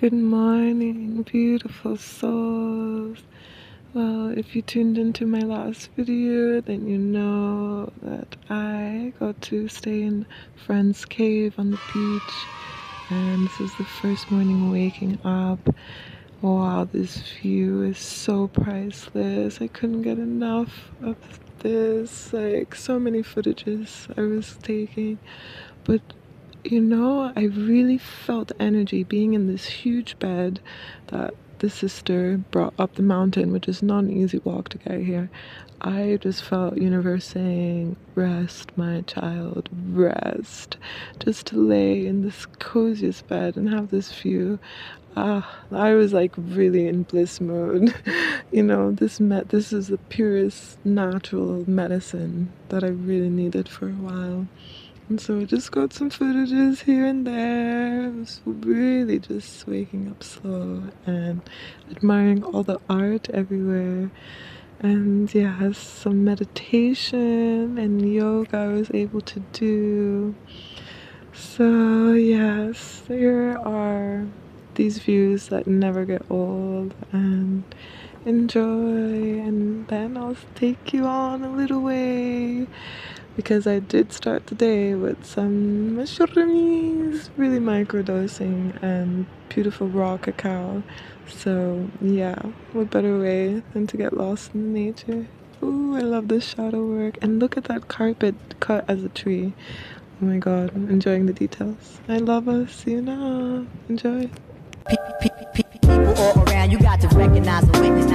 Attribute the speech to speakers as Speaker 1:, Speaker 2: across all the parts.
Speaker 1: Good morning, beautiful souls. Well, if you tuned into my last video, then you know that I got to stay in Friend's Cave on the beach, and this is the first morning waking up. Wow, this view is so priceless. I couldn't get enough of this. Like, so many footages I was taking, but you know, I really felt energy being in this huge bed that the sister brought up the mountain, which is not an easy walk to get here. I just felt universe saying, rest, my child, rest. Just to lay in this coziest bed and have this view. I was like really in bliss mode. You know, this is the purest natural medicine that I really needed for a while. And so I just got some footages here and there. I was really just waking up slow and admiring all the art everywhere. And yeah, some meditation and yoga I was able to do. So yes, there are these views that never get old, and enjoy. And then I'll take you on a little way, because I did start the day with some mushrooms, really microdosing, and beautiful raw cacao. So yeah, what better way than to get lost in the nature. Ooh, I love this shadow work, and look at that carpet cut as a tree. Oh my god, I'm enjoying the details. I love us, you know. Enjoy.
Speaker 2: People all around, you got to recognize the witness.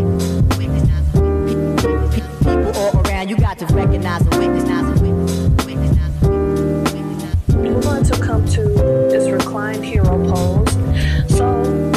Speaker 2: People all around, you got to recognize the witness.
Speaker 3: We're going to come to this reclined hero pose. So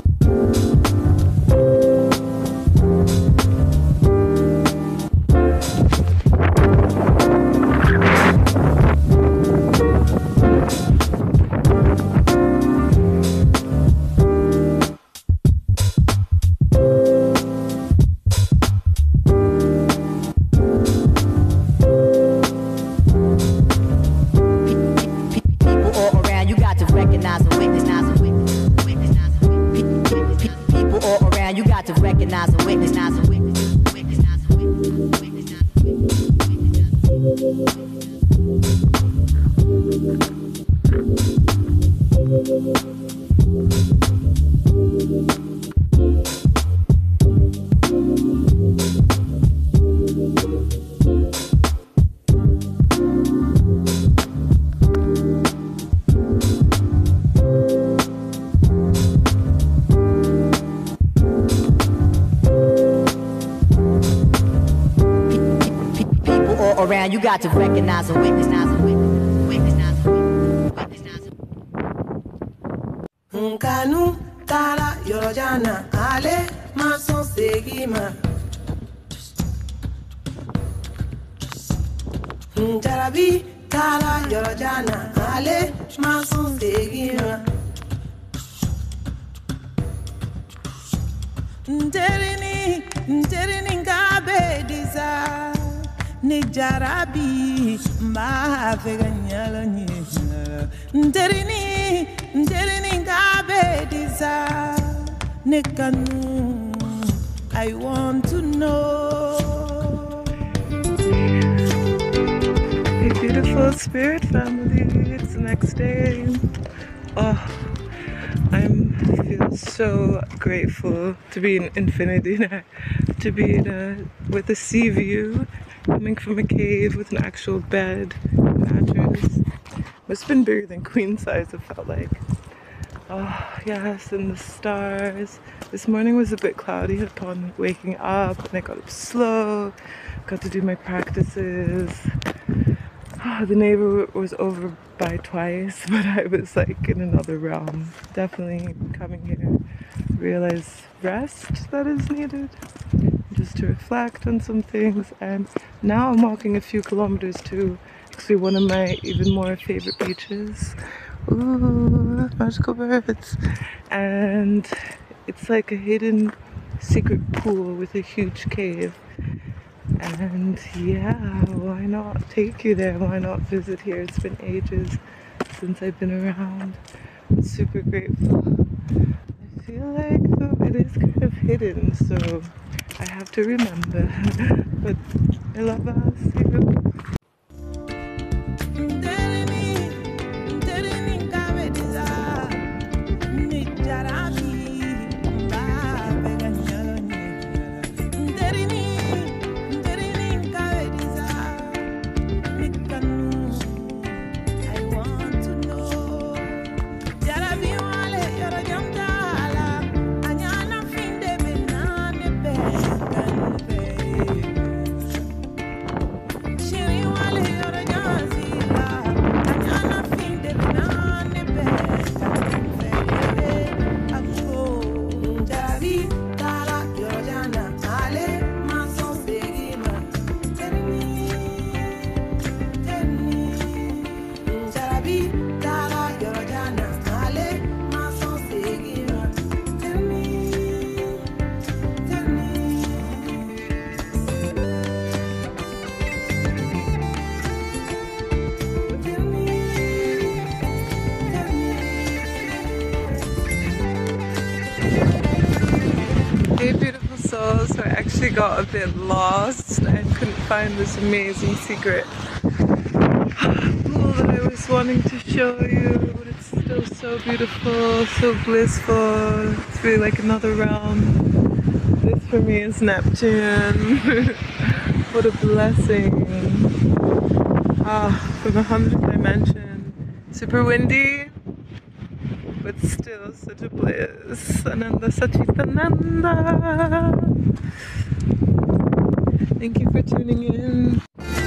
Speaker 2: around, you got to recognize a witness.
Speaker 4: Nkanu tara yorojana ale mason segima. Jarabi tara yorojana ale mason segima. Nterini ngabe diza. Ni jarabi ma feganyalo nyesha. Nterini ngabe diza. Ni kanu, I want to know.
Speaker 1: Hey, beautiful spirit family, it's the next day. Oh, I feel so grateful to be in Infinity now, to be with a sea view, coming from a cave with an actual bed, mattress. It's been bigger than queen size, it felt like. Oh yes, and the stars. This morning was a bit cloudy upon waking up, and I got up slow, got to do my practices. Oh, the neighbor was over by twice, but I was like in another realm. Definitely coming here, realize rest that is needed, just to reflect on some things. And now I'm walking a few kilometers to actually one of my even more favorite beaches. Ooh, magical birds. And it's like a hidden secret pool with a huge cave. And yeah, why not take you there? Why not visit here? It's been ages since I've been around. I'm super grateful. feel like it is kind of hidden, so I have to remember. But I love us, you know. Hey beautiful souls, so I actually got a bit lost and couldn't find this amazing secret pool that I was wanting to show you, but it's still so beautiful, so blissful. It's really like another realm. This for me is Neptune. What a blessing. From the 100th dimension. Super windy, but still such a bliss. Ananda Sachitananda. Thank you for tuning in.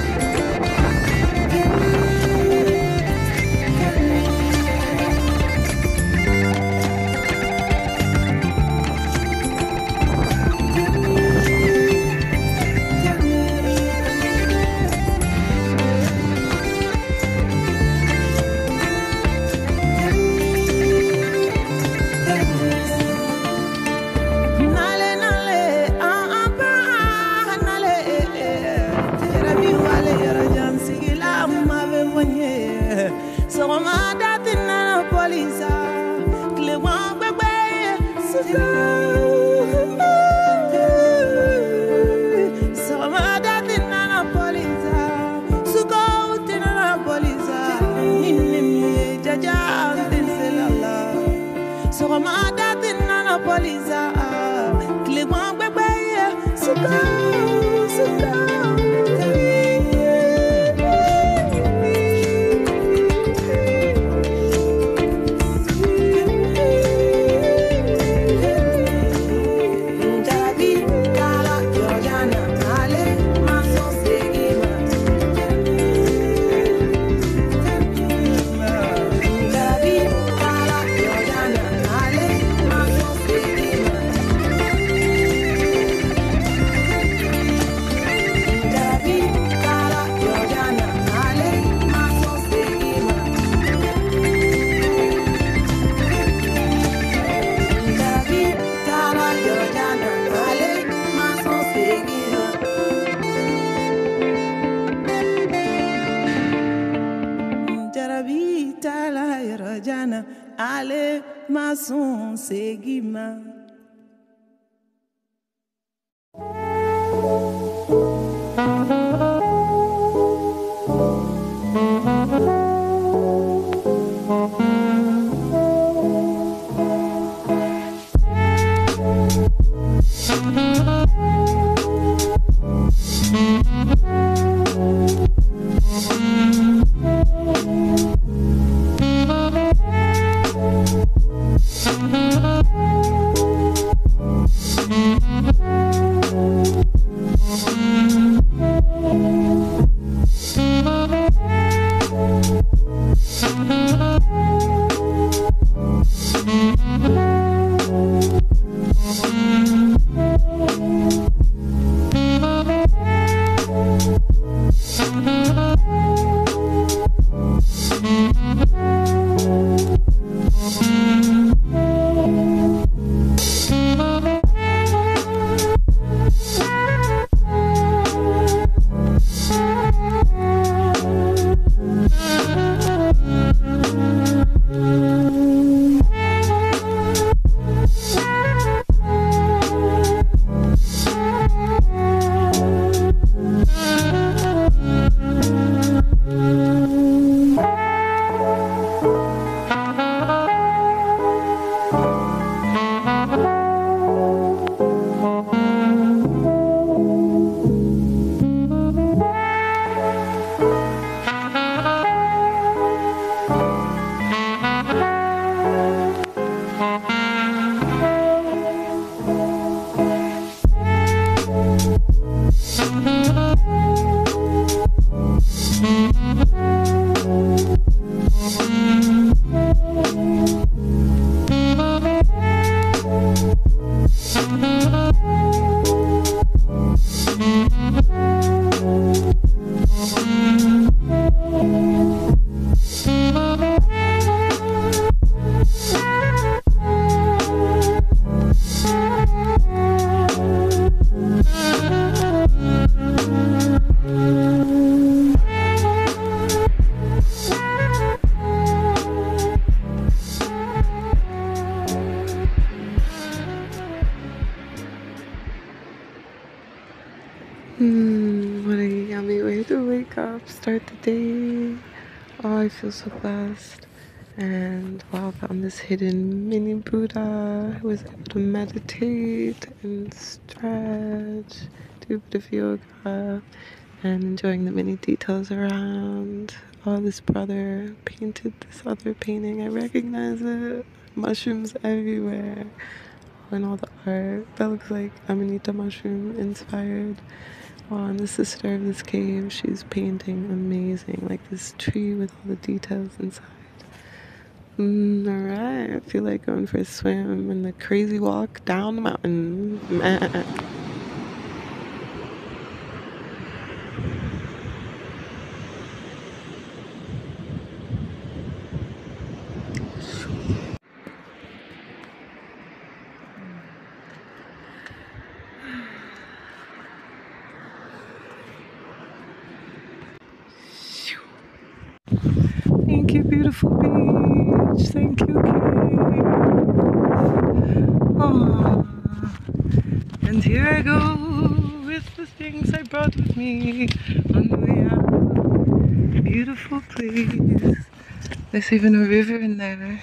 Speaker 4: Ale maçon seguima.
Speaker 1: wake up, start the day. Oh, I feel so blessed. And wow, found this hidden mini Buddha who was able to meditate and stretch, do a bit of yoga, and enjoying the many details around. Oh, this brother painted this other painting. I recognize it. Mushrooms everywhere. And all the art. That looks like Amanita mushroom inspired. Oh, and the sister of this cave, she's painting amazing. Like this tree with all the details inside. Alright, I feel like going for a swim and the crazy walk down the mountain. Thank you, beautiful beach. Thank you, cave. Aww. And here I go with the things I brought with me on the way out. Beautiful place. There's even a river in there.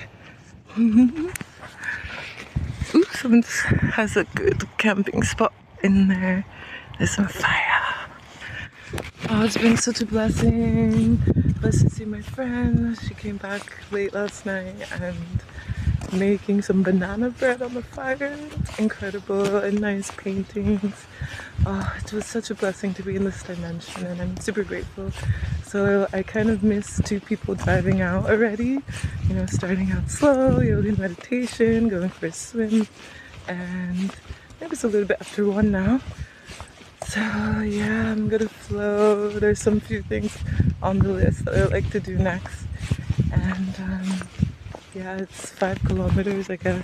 Speaker 1: Ooh, someone has a good camping spot in there. There's some fire. Oh, it's been such a blessing. Blessed to see my friend. She came back late last night and making some banana bread on the fire. It's incredible, and nice paintings. Oh, it was such a blessing to be in this dimension, and I'm super grateful. So I kind of missed 2 people driving out already. You know, starting out slow, yoga, meditation, going for a swim, and maybe it's a little bit after 1 now. So yeah, I'm gonna flow. There's some few things on the list that I'd like to do next, and yeah, it's 5 kilometers, I guess.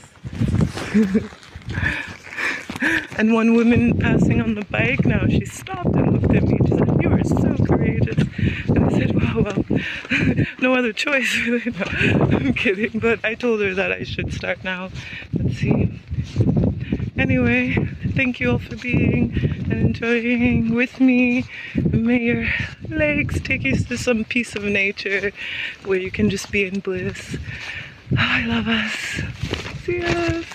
Speaker 1: And one woman passing on the bike now, she stopped and looked at me and she said, "You are so courageous." And I said, "Wow, well, no other choice, really." No, I'm kidding, but I told her that I should start now. Let's see. Anyway, thank you all for being and enjoying with me. May your legs take you to some piece of nature where you can just be in bliss. Oh, I love us. See ya.